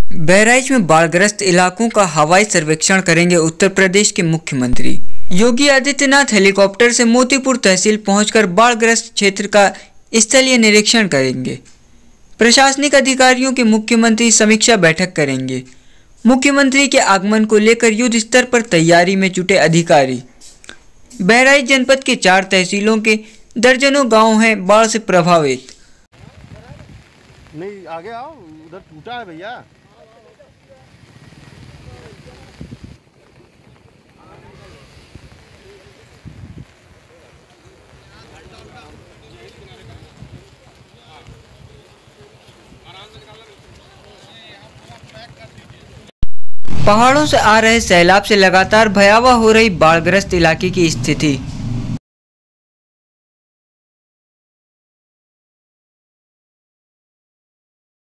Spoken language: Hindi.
बहराइच में बाढ़ग्रस्त इलाकों का हवाई सर्वेक्षण करेंगे उत्तर प्रदेश के मुख्यमंत्री। योगी आदित्यनाथ हेलीकॉप्टर से मोतीपुर तहसील पहुंचकर बाढ़ग्रस्त क्षेत्र का स्थलीय निरीक्षण करेंगे। प्रशासनिक अधिकारियों की मुख्यमंत्री समीक्षा बैठक करेंगे। मुख्यमंत्री के आगमन को लेकर युद्ध स्तर पर तैयारी में जुटे अधिकारी। बहराइच जनपद के 4 तहसीलों के दर्जनों गांव हैं बाढ़ से प्रभावित। नहीं आगे आओ, उधर टूटा है भैया। पहाड़ों से आ रहे सैलाब से लगातार भयावह हो रही बाढ़ग्रस्त इलाके की स्थिति।